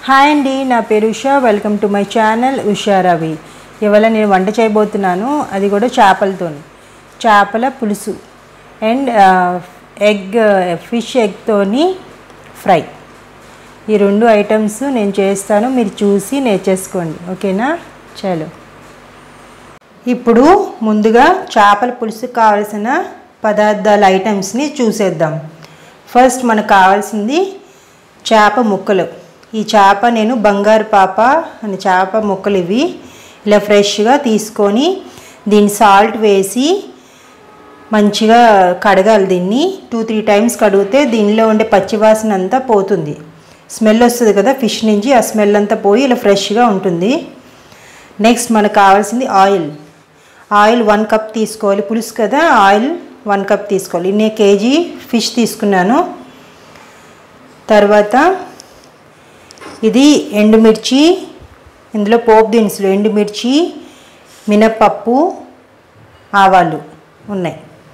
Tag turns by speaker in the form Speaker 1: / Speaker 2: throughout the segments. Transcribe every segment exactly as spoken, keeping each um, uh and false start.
Speaker 1: Hi అండి, నా పేరు Usha. Welcome to my channel Usha Ravi. ఇవాళ నేను వంట చేయబోతున్నాను, అది కూడా చేపలతో. చేపల పులుసు అండ్ ఎగ్ ఫిష్ ఎగ్తోని ఫ్రై. ఈ రెండు ఐటమ్స్ నేను చేస్తాను, మీరు చూసి నేర్చేసుకోండి. ఓకేనా? చలో. ఇప్పుడు ముందుగా చేపల పులుసుకు కావాల్సిన పదార్థాల ఐటమ్స్ని చూసేద్దాం. ఫస్ట్ మనకు కావాల్సింది చేప ముక్కలు. ఈ చేప నేను బంగారు పాప అని చేప ముక్కలు ఇవి ఇలా ఫ్రెష్గా తీసుకొని దీన్ని సాల్ట్ వేసి మంచిగా కడగాలి. దీన్ని టూ త్రీ టైమ్స్ కడిగితే దీనిలో ఉండే పచ్చివాసన అంతా పోతుంది. స్మెల్ వస్తుంది కదా ఫిష్ నుంచి, ఆ స్మెల్ అంతా పోయి ఇలా ఫ్రెష్గా ఉంటుంది. నెక్స్ట్ మనకు కావాల్సింది ఆయిల్. ఆయిల్ వన్ కప్ తీసుకోవాలి, పులుసు కదా, ఆయిల్ వన్ కప్ తీసుకోవాలి. నేను కేజీ ఫిష్ తీసుకున్నాను. తర్వాత ఇది ఎండుమిర్చి, ఇందులో పోపు దినుసులు ఎండుమిర్చి, మినప్పప్పు, ఆవాలు ఉన్నాయి.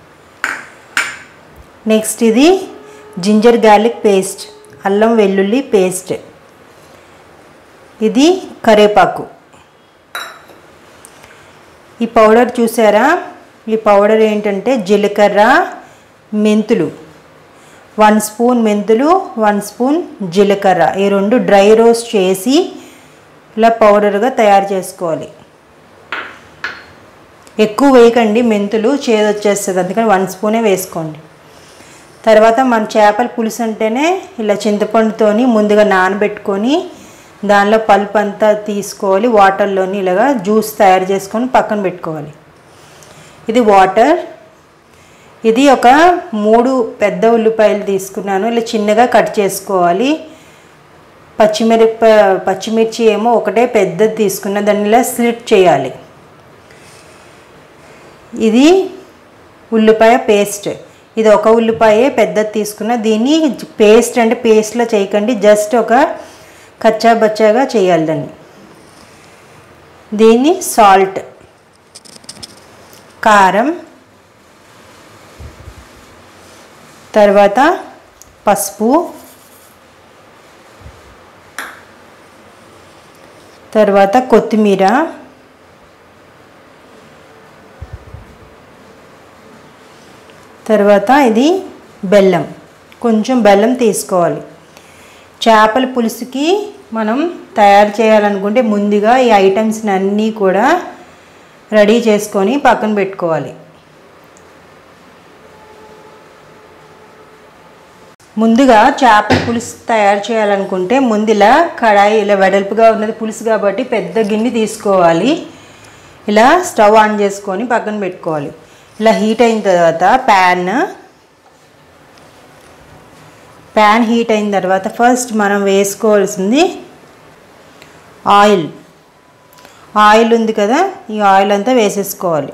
Speaker 1: నెక్స్ట్ ఇది జింజర్ గార్లిక్ పేస్ట్, అల్లం వెల్లుల్లి పేస్ట్. ఇది కరివేపాకు. ఈ పౌడర్ చూసారా? ఈ పౌడర్ ఏంటంటే జీలకర్ర, మెంతులు, వన్ స్పూన్ మెంతులు, వన్ స్పూన్ జీలకర్ర, ఈ రెండు డ్రై రోస్ట్ చేసి ఇలా పౌడర్గా తయారు చేసుకోవాలి. ఎక్కువ వేయకండి, మెంతులు చేదు వచ్చేస్తుంది, అందుకని వన్ స్పూనే వేసుకోండి. తర్వాత మన చేపల పులుసు అంటేనే ఇలా చింతపండుతోని ముందుగా నానబెట్టుకొని దానిలో పల్ప్ అంతా తీసుకోవాలి, వాటర్లోని ఇలాగా జ్యూస్ తయారు చేసుకొని పక్కన పెట్టుకోవాలి. ఇది వాటర్. ఇది ఒక మూడు పెద్ద ఉల్లిపాయలు తీసుకున్నాను, ఇలా చిన్నగా కట్ చేసుకోవాలి. పచ్చిమిరప పచ్చిమిర్చి ఏమో ఒకటే పెద్దది తీసుకున్నా, దాన్ని ఇలా స్లిట్ చేయాలి. ఇది ఉల్లిపాయ పేస్ట్. ఇది ఒక ఉల్లిపాయ పెద్దది తీసుకున్నా, దీన్ని పేస్ట్ అంటే పేస్ట్లో చేయకండి, జస్ట్ ఒక కచ్చా బచ్చాగా చేయాలి దాన్ని. దీన్ని సాల్ట్, కారం, తర్వాత పసుపు, తర్వాత కొత్తిమీర, తర్వాత ఇది బెల్లం. కొంచెం బెల్లం తీసుకోవాలి. చేపల పులుసుకి మనం తయారు చేయాలనుకుంటే ముందుగా ఈ ఐటమ్స్ని అన్నీ కూడా రెడీ చేసుకొని పక్కన పెట్టుకోవాలి. ముందుగా చేపల పులుసు తయారు చేయాలనుకుంటే ముందు ఇలా కడాయి, ఇలా వెడల్పుగా ఉన్నది పులుసు కాబట్టి పెద్ద గిన్నె తీసుకోవాలి. ఇలా స్టవ్ ఆన్ చేసుకొని పక్కన పెట్టుకోవాలి. ఇలా హీట్ అయిన తర్వాత ప్యాన్ ప్యాన్ హీట్ అయిన తర్వాత ఫస్ట్ మనం వేసుకోవాల్సింది ఆయిల్. ఆయిల్ ఉంది కదా, ఈ ఆయిల్ అంతా వేసేసుకోవాలి.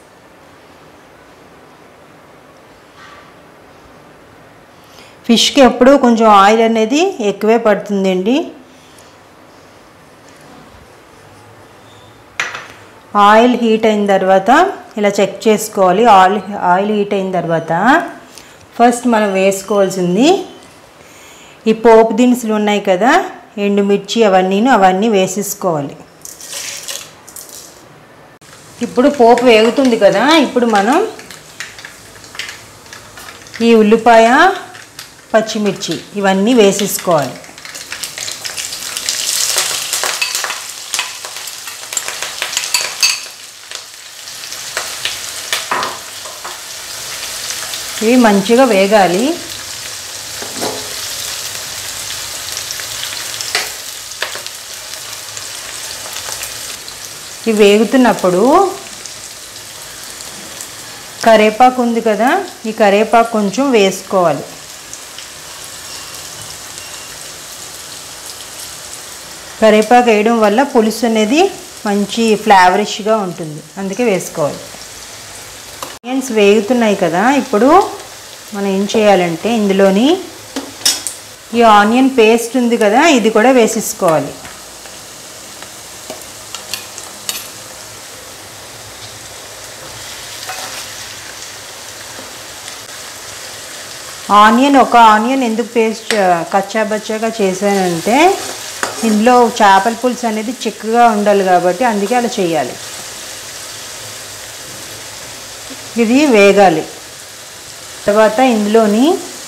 Speaker 1: ఫిష్కి ఎప్పుడు కొంచెం ఆయిల్ అనేది ఎక్కువే పడుతుందండి. ఆయిల్ హీట్ అయిన తర్వాత ఇలా చెక్ చేసుకోవాలి. ఆయిల్ ఆయిల్ హీట్ అయిన తర్వాత ఫస్ట్ మనం వేసుకోవాల్సింది ఈ పోపు దినుసులు ఉన్నాయి కదా, ఎండుమిర్చి అవన్నీను అవన్నీ వేసేసుకోవాలి. ఇప్పుడు పోపు వేగుతుంది కదా, ఇప్పుడు మనం ఈ ఉల్లిపాయ, పచ్చిమిర్చి ఇవన్నీ వేసేసుకోవాలి. ఇవి మంచిగా వేగాలి. ఇవి వేగుతున్నప్పుడు కరివేపాకు ఉంది కదా, ఈ కరివేపాకు కొంచెం వేసుకోవాలి. కరివేపాకు వేయడం వల్ల పులుసు అనేది మంచి ఫ్లేవరిష్గా ఉంటుంది, అందుకే వేసుకోవాలి. ఆనియన్స్ వేగుతున్నాయి కదా, ఇప్పుడు మనం ఏం చేయాలంటే ఇందులోని ఈ ఆనియన్ పేస్ట్ ఉంది కదా, ఇది కూడా వేసేసుకోవాలి. ఆనియన్ ఒక ఆనియన్ ఎందుకు పేస్ట్ కచ్చా బచ్చాగా చేశానంటే ఇందులో చేపల పులుసు అనేది చిక్కగా ఉండాలి కాబట్టి అందుకే అలా చేయాలి. ఇది వేగాలి. తర్వాత ఇందులోని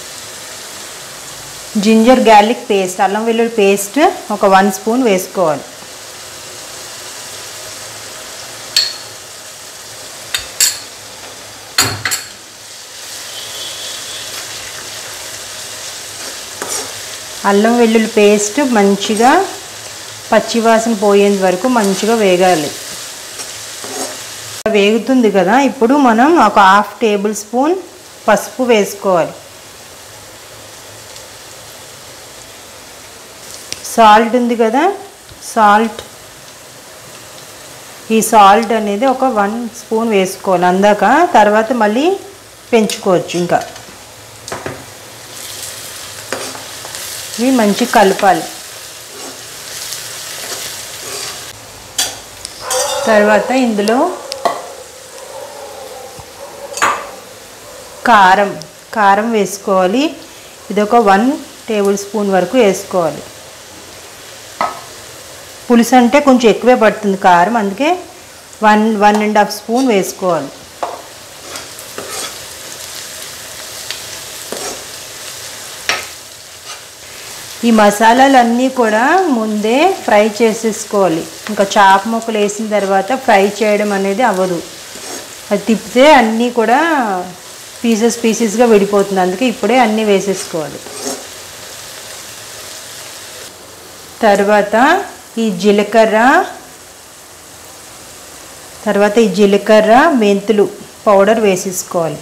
Speaker 1: జింజర్ గార్లిక్ పేస్ట్, అల్లం వెల్లుల్లి పేస్ట్ ఒక వన్ స్పూన్ వేసుకోవాలి. అల్లం వెల్లుల్లి పేస్ట్ మంచిగా పచ్చివాసన పోయేంత వరకు మంచిగా వేగాలి. వేగుతుంది కదా, ఇప్పుడు మనం ఒక హాఫ్ టేబుల్ స్పూన్ పసుపు వేసుకోవాలి. సాల్ట్ ఉంది కదా, సాల్ట్ ఈ సాల్ట్ అనేది ఒక వన్ స్పూన్ వేసుకోవాలి. అందాక తర్వాత మళ్ళీ పెంచుకోవచ్చు. ఇంకా ఇవి మంచి కలపాలి. తర్వాత ఇందులో కారం కారం వేసుకోవాలి. ఇది ఒక వన్ టేబుల్ స్పూన్ వరకు వేసుకోవాలి. పులుసు అంటే కొంచెం ఎక్కువే పడుతుంది కారం, అందుకే one one and half spoon వేసుకోవాలి. ఈ మసాలాలన్నీ కూడా ముందే ఫ్రై చేసేసుకోవాలి. ఇంకా చాప ముక్కలు వేసిన తర్వాత ఫ్రై చేయడం అనేది అవ్వదు. అది తిప్పితే అన్నీ కూడా పీసెస్ పీసెస్గా విడిపోతుంది. అందుకే ఇప్పుడే అన్నీ వేసేసుకోవాలి. తర్వాత ఈ జీలకర్ర తర్వాత ఈ జీలకర్ర మెంతులు పౌడర్ వేసేసుకోవాలి.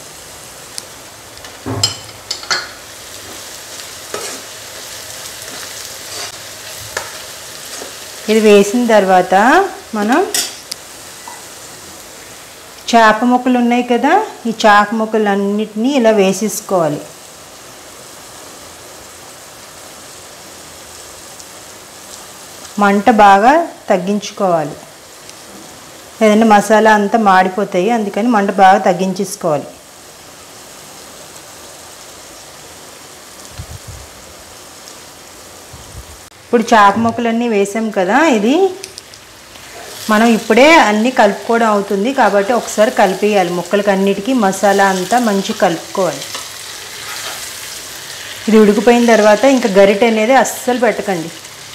Speaker 1: ఇది వేసిన తర్వాత మనం చేప ముక్కలు ఉన్నాయి కదా, ఈ చేప ముక్కలు అన్నిటినీ ఇలా వేసేసుకోవాలి. మంట బాగా తగ్గించుకోవాలి, లేదంటే మసాలా అంతా మాడిపోతాయి. అందుకని మంట బాగా తగ్గించేసుకోవాలి. ఇప్పుడు చేప ముక్కలన్నీ వేసాం కదా, ఇది మనం ఇప్పుడే అన్నీ కలుపుకోవడం అవుతుంది కాబట్టి ఒకసారి కలిపేయాలి. ముక్కలకి అన్నిటికీ మసాలా అంతా మంచి కలుపుకోవాలి. ఇది ఉడికిపోయిన తర్వాత ఇంకా గరిటె అనేది అస్సలు పెట్టకండి.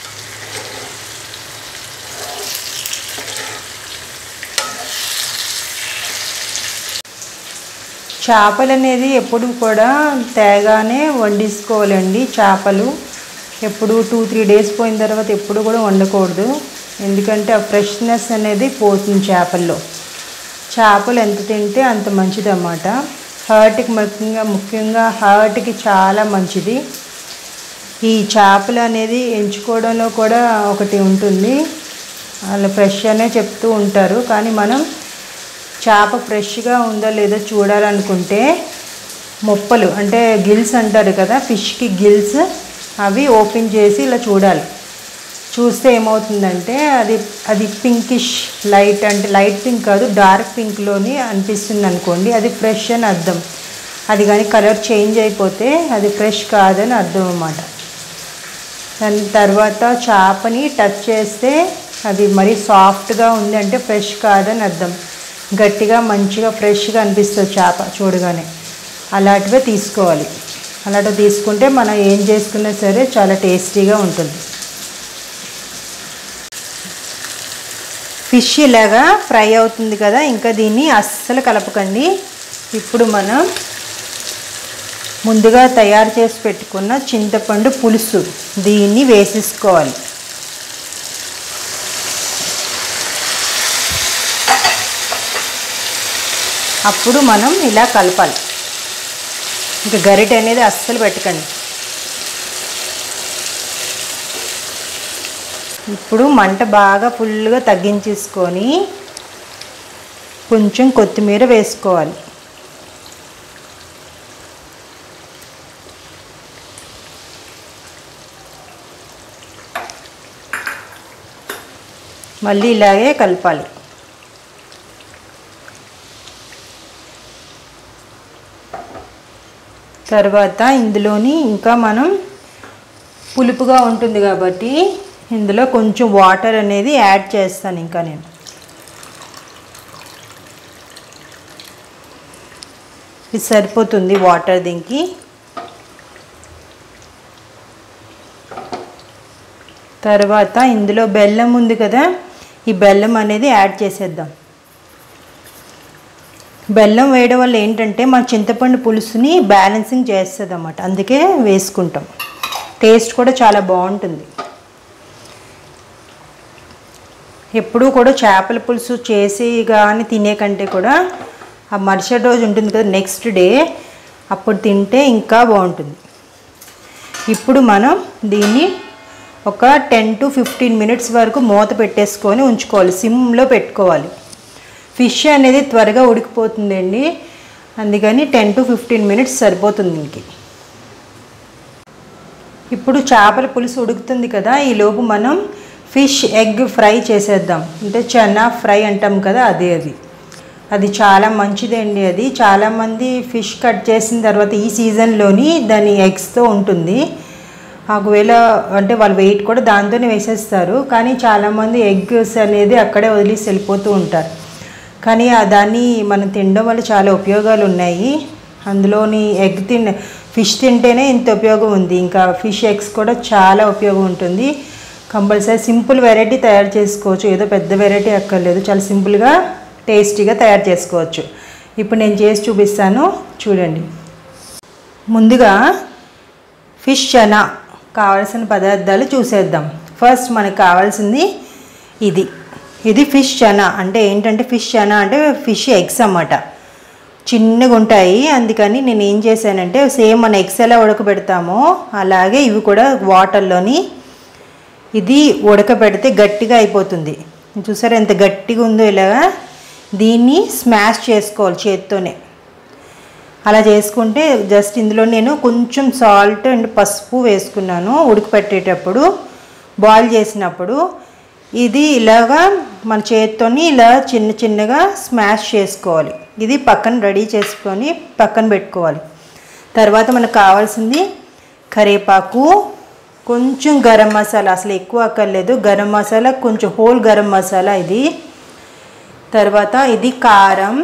Speaker 1: చేపలు అనేది ఎప్పుడు కూడా తేగానే వండేసుకోవాలండి. చేపలు ఎప్పుడు టూ త్రీ డేస్ పోయిన తర్వాత ఎప్పుడు కూడా వండకూడదు, ఎందుకంటే ఆ ఫ్రెష్నెస్ అనేది పోతుంది చేపల్లో. చేపలు ఎంత తింటే అంత మంచిది అన్నమాట. హార్ట్కి ముఖ్యంగా ముఖ్యంగా హార్ట్కి చాలా మంచిది. ఈ చేపలు అనేది ఎంచుకోవడంలో కూడా ఒకటి ఉంటుంది, వాళ్ళు ఫ్రెష్ అనే చెప్తూ ఉంటారు. కానీ మనం చేప ఫ్రెష్గా ఉందో లేదో చూడాలనుకుంటే మొప్పలు అంటే గిల్స్ అంటారు కదా, ఫిష్కి గిల్స్, అవి ఓపెన్ చేసి ఇలా చూడాలి. చూస్తే ఏమవుతుందంటే అది అది పింకిష్ లైట్, అంటే లైట్ పింక్ కాదు డార్క్ పింక్లోని అనిపిస్తుంది అనుకోండి, అది ఫ్రెష్ అని అర్థం. అది కానీ కలర్ చేంజ్ అయిపోతే అది ఫ్రెష్ కాదని అర్థం అన్నమాట. దాని తర్వాత చేపని టచ్ చేస్తే అది మరీ సాఫ్ట్గా ఉంది అంటే ఫ్రెష్ కాదని అర్థం. గట్టిగా మంచిగా ఫ్రెష్గా అనిపిస్తుంది చేప చూడగానే. అలాంటివే తీసుకోవాలి. అలాంటివి తీసుకుంటే మనం ఏం చేసుకున్నా సరే చాలా టేస్టీగా ఉంటుంది. ఫిష్ ఇలాగా ఫ్రై అవుతుంది కదా, ఇంకా దీన్ని అస్సలు కలపకండి. ఇప్పుడు మనం ముందుగా తయారు చేసి పెట్టుకున్న చింతపండు పులుసు దీన్ని వేసేసుకోవాలి. అప్పుడు మనం ఇలా కలపాలి. ఇంకా గరిటె అనేది అస్సలు పెట్టకండి. ఇప్పుడు మంట బాగా ఫుల్గా తగ్గించేసుకొని కొంచెం కొత్తిమీర వేసుకోవాలి. మళ్ళీ ఇలాగే కలపాలి. తర్వాత ఇందులోని ఇంకా మనం పులుపుగా ఉంటుంది కాబట్టి ఇందులో కొంచెం వాటర్ అనేది యాడ్ చేస్తాను. ఇంకా నేను ఇది సరిపోతుంది వాటర్ దీనికి. తర్వాత ఇందులో బెల్లం ఉంది కదా, ఈ బెల్లం అనేది యాడ్ చేసేద్దాం. బెల్లం వేయడం వల్ల ఏంటంటే మన చింతపండు పులుసుని బ్యాలెన్సింగ్ చేస్తుంది అన్నమాట, అందుకే వేసుకుంటాం. టేస్ట్ కూడా చాలా బాగుంటుంది. ఎప్పుడూ కూడా చేపల పులుసు చేసి కానీ తినే కంటే కూడా ఆ మరుసటి రోజు ఉంటుంది కదా, నెక్స్ట్ డే, అప్పుడు తింటే ఇంకా బాగుంటుంది. ఇప్పుడు మనం దీన్ని ఒక టెన్ టు ఫిఫ్టీన్ మినిట్స్ వరకు మూత పెట్టేసుకొని ఉంచుకోవాలి, సిమ్లో పెట్టుకోవాలి. ఫిష్ అనేది త్వరగా ఉడికిపోతుందండి, అందుకని టెన్ టు ఫిఫ్టీన్ మినిట్స్ సరిపోతుంది దీనికి. ఇప్పుడు చేపల పులుసు ఉడుకుతుంది కదా, ఈలోపు మనం ఫిష్ ఎగ్ ఫ్రై చేసేద్దాం. అంటే చనా ఫ్రై అంటాం కదా, అదే అది అది చాలా మంచిదండి. అది చాలామంది ఫిష్ కట్ చేసిన తర్వాత ఈ సీజన్లోని దాని ఎగ్స్తో ఉంటుంది. ఒకవేళ అంటే వాళ్ళు వెయిట్ కూడా దాంతోనే వేసేస్తారు, కానీ చాలామంది ఎగ్స్ అనేది అక్కడే వదిలేసి వెళ్ళిపోతూ ఉంటారు. కానీ దాన్ని మనం తినడం వల్ల చాలా ఉపయోగాలు ఉన్నాయి. అందులోని ఎగ్ తిన ఫిష్ తింటేనే ఇంత ఉపయోగం ఉంది, ఇంకా ఫిష్ ఎగ్స్ కూడా చాలా ఉపయోగం ఉంటుంది. కంపల్సరీ సింపుల్ వెరైటీ తయారు చేసుకోవచ్చు, ఏదో పెద్ద వెరైటీ అక్కర్లేదు, చాలా సింపుల్గా టేస్టీగా తయారు చేసుకోవచ్చు. ఇప్పుడు నేను చేసి చూపిస్తాను, చూడండి. ముందుగా ఫిష్ చనా కావాల్సిన పదార్థాలు చూసేద్దాం. ఫస్ట్ మనకు కావాల్సింది ఇది ఇది ఫిష్ చనా. అంటే ఏంటంటే ఫిష్ చనా అంటే ఫిష్ ఎగ్స్ అన్నమాట, చిన్నగా ఉంటాయి. అందుకని నేను ఏం చేశానంటే సేమ్ మన ఎగ్స్ ఎలా ఉడకబెడతామో అలాగే ఇవి కూడా వాటర్లోని ఇది ఉడకబెడితే గట్టిగా అయిపోతుంది. చూసారా ఎంత గట్టిగా ఉందో, ఇలాగా దీన్ని స్మాష్ చేసుకోవాలి చేత్తోనే. అలా చేసుకుంటే జస్ట్ ఇందులో నేను కొంచెం సాల్ట్ అండ్ పసుపు వేసుకున్నాను ఉడకపెట్టేటప్పుడు, బాయిల్ చేసినప్పుడు. ఇది ఇలాగా మన చేత్తోని ఇలా చిన్న చిన్నగా స్మాష్ చేసుకోవాలి. ఇది పక్కన రెడీ చేసుకొని పక్కన పెట్టుకోవాలి. తర్వాత మనకు కావాల్సింది కరివేపాకు, కొంచెం గరం మసాలా, అసలు ఎక్కువ అక్కర్లేదు, గరం మసాలా కొంచెం హోల్ గరం మసాలా ఇది. తర్వాత ఇది కారం,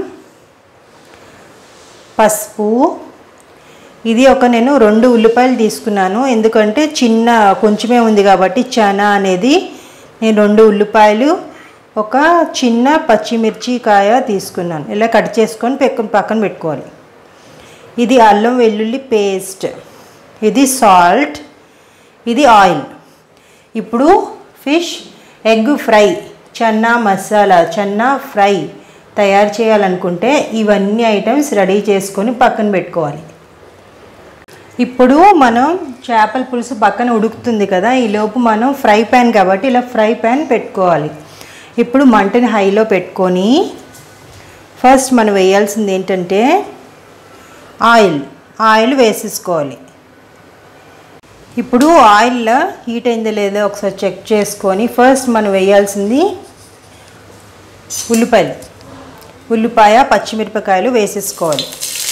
Speaker 1: పసుపు. ఇది ఒక నేను రెండు ఉల్లిపాయలు తీసుకున్నాను, ఎందుకంటే చిన్న కొంచెమే ఉంది కాబట్టి చనా అనేది. నేను రెండు ఉల్లిపాయలు, ఒక చిన్న పచ్చిమిర్చి కాయ తీసుకున్నాను. ఇలా కట్ చేసుకొని పక్కన పక్కన పెట్టుకోవాలి. ఇది అల్లం వెల్లుల్లి పేస్ట్, ఇది సాల్ట్, ఇది ఆయిల్. ఇప్పుడు fish egg fry chana masala chana fry తయారు చేయాలనుకుంటే ఇవన్నీ ఐటమ్స్ రెడీ చేసుకొని పక్కన పెట్టుకోవాలి. ఇప్పుడు మనం చేపల పులుసు పక్కన ఉడుకుతుంది కదా, ఈలోపు మనం ఫ్రై ప్యాన్ కాబట్టి ఇలా ఫ్రై ప్యాన్ పెట్టుకోవాలి. ఇప్పుడు మంటని హైలో పెట్టుకొని ఫస్ట్ మనం వేయాల్సింది ఏంటంటే ఆయిల్ ఆయిల్ వేసేసుకోవాలి. ఇప్పుడు ఆయిల్ హీట్ అయిందో లేదో ఒకసారి చెక్ చేసుకొని ఫస్ట్ మనం వేయాల్సింది ఉల్లిపాయలు, ఉల్లిపాయ పచ్చిమిరపకాయలు వేసేసుకోవాలి.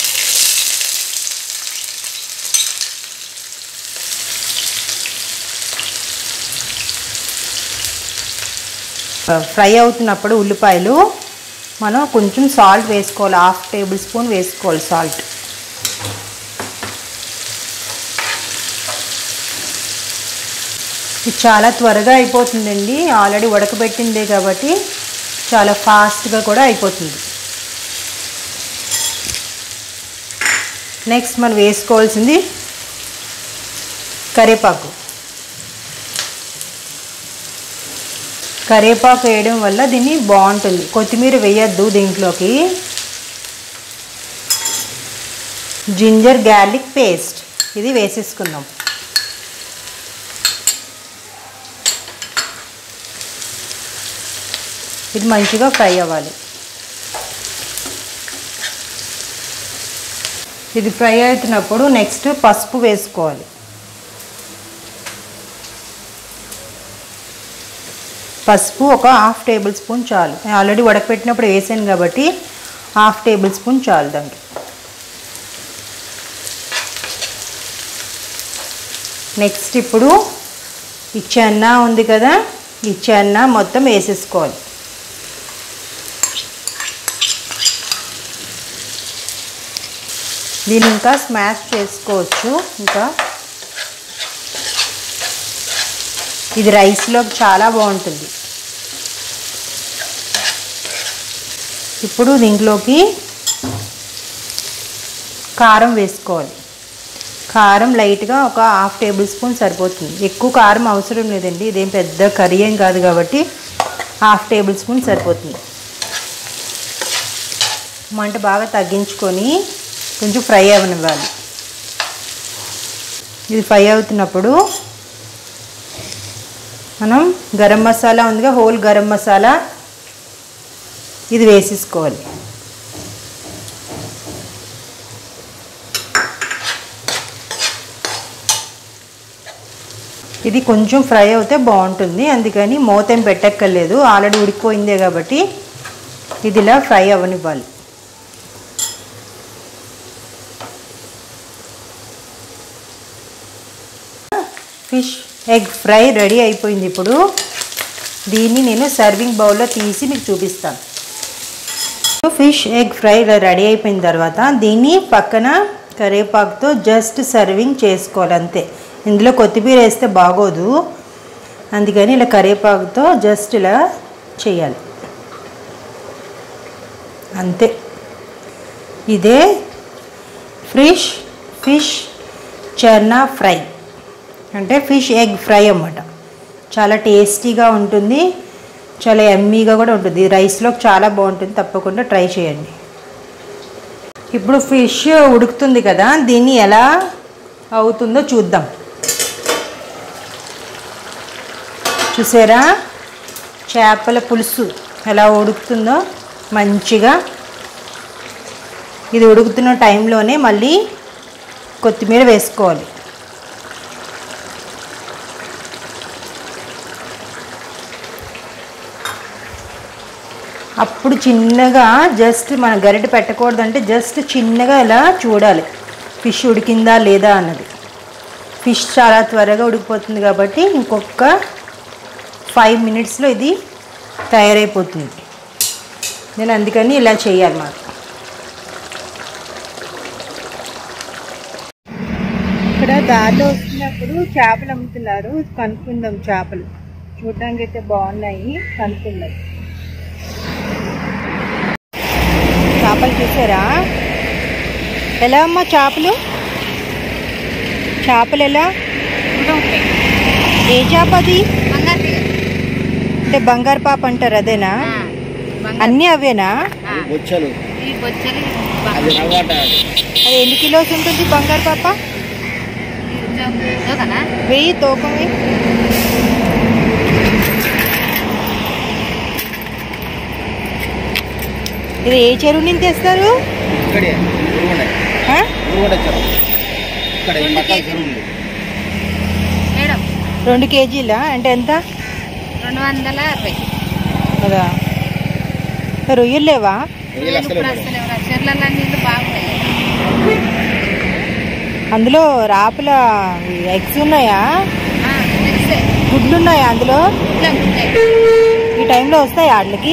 Speaker 1: ఫ్రై అవుతున్నప్పుడు ఉల్లిపాయలు మనం కొంచెం సాల్ట్ వేసుకోవాలి, హాఫ్ టేబుల్ స్పూన్ వేసుకోవాలి సాల్ట్. ఇది చాలా త్వరగా అయిపోతుందండి, ఆల్రెడీ ఉడకబెట్టిందే కాబట్టి చాలా ఫాస్ట్గా కూడా అయిపోతుంది. నెక్స్ట్ మనం వేసుకోవాల్సింది కరివేపాకు. కరివేపాకు వేయడం వల్ల దీన్ని బాగుంటుంది. కొత్తిమీర వేయద్దు దీంట్లోకి. జింజర్ గార్లిక్ పేస్ట్ ఇది వేసేసుకుందాం. ఇది మంచిగా ఫ్రై అవ్వాలి. ఇది ఫ్రై అవుతున్నప్పుడు నెక్స్ట్ పసుపు వేసుకోవాలి. పసుపు ఒక హాఫ్ టేబుల్ స్పూన్ చాలు, నేను ఆల్రెడీ ఉడకపెట్టినప్పుడు వేసాను కాబట్టి హాఫ్ టేబుల్ స్పూన్ చాలు దానికి. నెక్స్ట్ ఇప్పుడు ఈ చెన్న ఉంది కదా, ఈ చెన్న మొత్తం వేసేసుకోవాలి. దీన్ని ఇంకా స్మాష్ చేసుకోవచ్చు. ఇంకా ఇది రైస్లో చాలా బాగుంటుంది. ఇప్పుడు దీంట్లోకి కారం వేసుకోవాలి. కారం లైట్గా ఒక హాఫ్ టేబుల్ స్పూన్ సరిపోతుంది. ఎక్కువ కారం అవసరం లేదండి, ఇదేం పెద్ద కర్రీ ఏం కాదు కాబట్టి హాఫ్ టేబుల్ స్పూన్ సరిపోతుంది. మంట బాగా తగ్గించుకొని కొంచెం ఫ్రై అవ్వనివ్వాలి. ఇది ఫ్రై అవుతున్నప్పుడు మనం గరం మసాలా ఉందిగా, హోల్ గరం మసాలా ఇది వేసేసుకోవాలి. ఇది కొంచెం ఫ్రై అవుతే బాగుంటుంది, అందుకని మూతేం పెట్టక్కర్లేదు, ఆల్రెడీ ఉడికిపోయిందే కాబట్టి ఇది ఇలా ఫ్రై అవ్వనివ్వాలి. ఫిష్ ఎగ్ ఫ్రై రెడీ అయిపోయింది. ఇప్పుడు దీన్ని నేను సర్వింగ్ బౌల్లో తీసి మీకు చూపిస్తాను. ఫిష్ ఎగ్ ఫ్రై రెడీ అయిపోయిన తర్వాత దీన్ని పక్కన కరివేపాకుతో జస్ట్ సర్వింగ్ చేసుకోవాలి అంతే. ఇందులో కొత్తిమీర వేస్తే బాగోదు, అందుకని ఇలా కరివేపాకుతో జస్ట్ ఇలా చేయాలి అంతే. ఇదే ఫిష్ ఫిష్ చెన్నా ఫ్రై అంటే ఫిష్ ఎగ్ ఫ్రై అన్నమాట. చాలా టేస్టీగా ఉంటుంది, చాలా యమ్మీగా కూడా ఉంటుంది. రైస్లో చాలా బాగుంటుంది, తప్పకుండా ట్రై చేయండి. ఇప్పుడు ఫిష్ ఉడుకుతుంది కదా, దీన్ని ఎలా అవుతుందో చూద్దాం. చూసారా చేపల పులుసు ఎలా ఉడుకుతుందో మంచిగా. ఇది ఉడుకుతున్న టైంలోనే మళ్ళీ కొత్తిమీర వేసుకోవాలి. అప్పుడు చిన్నగా జస్ట్ మన గరిటె పెట్టకూడదంటే జస్ట్ చిన్నగా ఇలా చూడాలి ఫిష్ ఉడికిందా లేదా అన్నది. ఫిష్ చాలా త్వరగా ఉడికిపోతుంది కాబట్టి ఇంకొక ఫైవ్ మినిట్స్లో ఇది తయారైపోతుంది. నేను అందుకని ఇలా చేయాలి. మాకు ఇక్కడ దారిలో వస్తున్నప్పుడు చేపలు అమ్ముతున్నారు, కనుక్కుందాం. చేపలు చూడడానికి అయితే బాగున్నాయి, కనుక్కుందాం. చేపలు చూసారా ఎలా అమ్మా? చేపలు చేపలు ఎలా? ఏ చేప అది? అంటే బంగారు పాప అంటారు, అదేనా? అన్నీ అవేనా? అది ఎన్ని కిలోస్ ఉంటుంది బంగారు పాప? వెయ్యి తూకం. ఇది ఏ చెరువు నుంచి తెస్తారు? రెండు కేజీలా అంటే ఎంత?
Speaker 2: రెండు వందల అరవై
Speaker 1: కదా. రొయ్యలు లేవా? అందులో రాపుల ఎగ్స్ ఉన్నాయా? గుడ్లు ఉన్నాయా అందులో? ఈ టైంలో వస్తాయి ఆటలకి?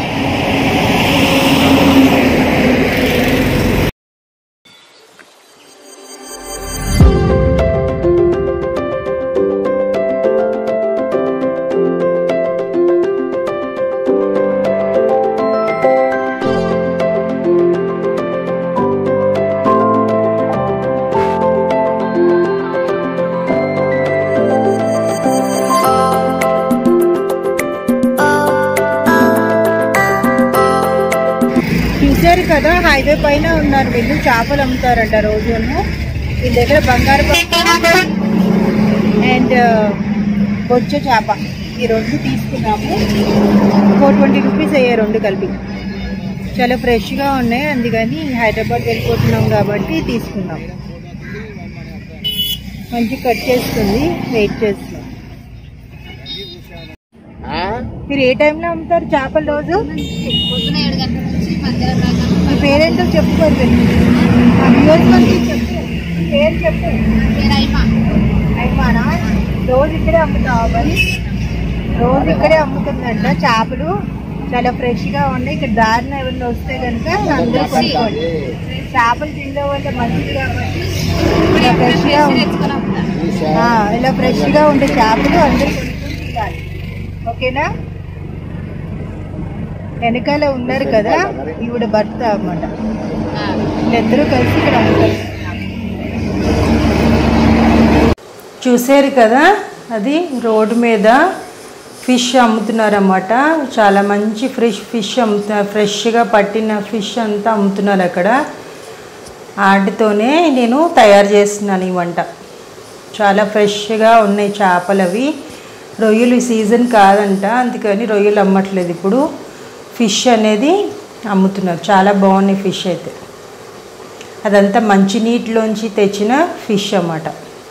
Speaker 1: చూసారు కదా, హైవే పైన ఉన్నారు వీళ్ళు, చేపలు అమ్ముతారంట రోజును. వీళ్ళ దగ్గర బంగారు అండ్ బొచ్చ చేప ఈ రెండు తీసుకున్నాము. ఫోర్ ట్వంటీ రూపీస్ అయ్యాయి రెండు కలిపి. చాలా ఫ్రెష్గా ఉన్నాయి, అందుకని హైదరాబాద్ వెళ్ళిపోతున్నాం కాబట్టి తీసుకున్నాం. మంచి కట్ చేస్తుంది, వెయిట్ చేస్తున్నాం. మీరు ఏ టైంలో అమ్ముతారు చేపలు రోజు? మీ పేరేంటో చెప్పుకోరు, చెప్పు పేరు చెప్పు. అయిమానా? రోజు ఇక్కడే అమ్ముతావా మరి? రోజు ఇక్కడే అమ్ముతుందంట చేపలు, చాలా ఫ్రెష్గా ఉన్నాయి. ఇక్కడ దారిన ఎవరిని వస్తే కనుక అందరూ కొనుక్కోండి. చేపలు తినడం వల్ల మంచిది కాబట్టి ఇలా ఫ్రెష్గా ఇలా ఫ్రెష్గా ఉండే చేపలు అందరూ కొనుక్కొని తినాలి. ఓకేనా? వెనకాల ఉన్నారు కదా ఈవిడ భర్త అన్నమాట. వీళ్ళిద్దరూ కలిసి ఇక్కడ అమ్ముతారు. చూసారు కదా, అది రోడ్డు మీద ఫిష్ అమ్ముతున్నారన్నమాట. చాలా మంచి ఫ్రెష్ ఫిష్ అమ్ముతున్నారు. ఫ్రెష్గా పట్టిన ఫిష్ అంతా అమ్ముతున్నారు అక్కడ. వాటితోనే నేను తయారు చేస్తున్నాను ఈ వంట. చాలా ఫ్రెష్గా ఉన్నాయి చేపలు. అవి రొయ్యలు సీజన్ కాదంట, అందుకని రొయ్యలు అమ్మట్లేదు ఇప్పుడు. ఫిష్ అనేది అమ్ముతున్నారు. చాలా బాగున్నాయి ఫిష్ అయితే. అదంతా మంచినీటిలోంచి తెచ్చిన ఫిష్ అన్నమాట.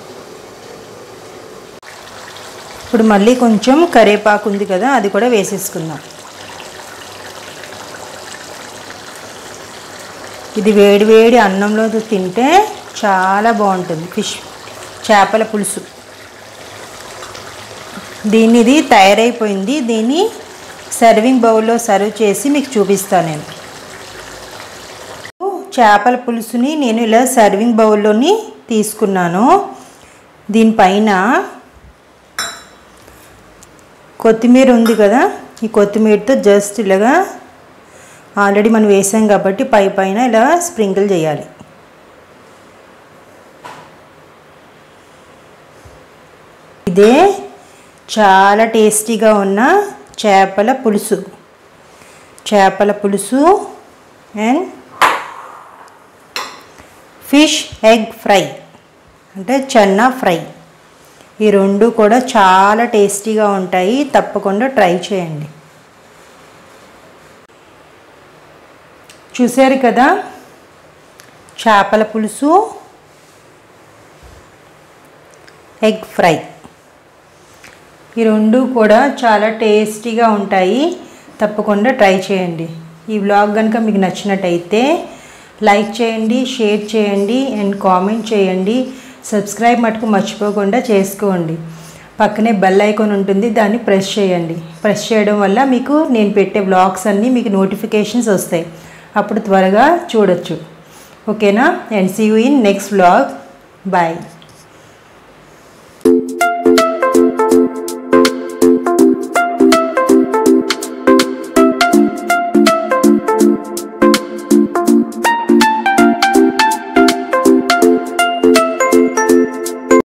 Speaker 1: ఇప్పుడు మళ్ళీ కొంచెం కరివేపాకు ఉంది కదా, అది కూడా వేసేసుకుందాం. ఇది వేడి వేడి అన్నంలో తింటే చాలా బాగుంటుంది ఫిష్ చేపల పులుసు. దీన్ని ఇది తయారైపోయింది. దీన్ని సర్వింగ్ బౌల్లో సర్వ్ చేసి మీకు చూపిస్తాను. నేను చేపల పులుసుని నేను ఇలా సర్వింగ్ బౌల్లోని తీసుకున్నాను. దీనిపైన కొత్తిమీర ఉంది కదా, ఈ కొత్తిమీరతో జస్ట్ ఇలాగా ఆల్రెడీ మనం వేసాం కాబట్టి పై పైన ఇలా స్ప్రింకిల్ చేయాలి. ఇదే చాలా టేస్టీగా ఉన్న చేపల పులుసు. చేపల పులుసు అండ్ ఫిష్ ఎగ్ ఫ్రై అంటే చెన్నా ఫ్రై. ఈ రెండు కూడా చాలా టేస్టీగా ఉంటాయి. తప్పకుండా ట్రై చేయండి. చూసారు కదా, చేపల పులుసు ఎగ్ ఫ్రై. ఈ రెండు కూడా చాలా టేస్టీగా ఉంటాయి. తప్పకుండా ట్రై చేయండి. ఈ వ్లాగ్ కనుక మీకు నచ్చినట్టయితే లైక్ చేయండి, షేర్ చేయండి అండ్ కామెంట్ చేయండి. సబ్స్క్రైబ్ మటుకు మర్చిపోకుండా చేసుకోండి. పక్కనే బెల్ ఐకాన్ ఉంటుంది, దాన్ని ప్రెస్ చేయండి. ప్రెస్ చేయడం వల్ల మీకు నేను పెట్టే వ్లాగ్స్ అన్నీ మీకు నోటిఫికేషన్స్ వస్తాయి. అప్పుడు త్వరగా చూడొచ్చు. ఓకేనా? And see you in next vlog. Bye.